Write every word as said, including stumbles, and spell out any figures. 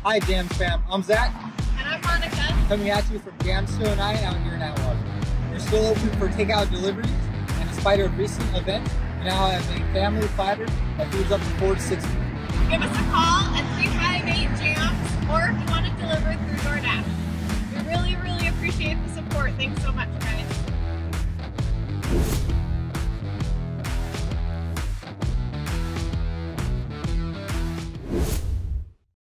Hi Jams fam, I'm Zach. And I'm Monica. Coming at you from Jam two oh nine out here in Atwater. We're still open for takeout deliveries, and in spite of recent events, we now have a family platter that feeds up to four to six people. Give us a call at three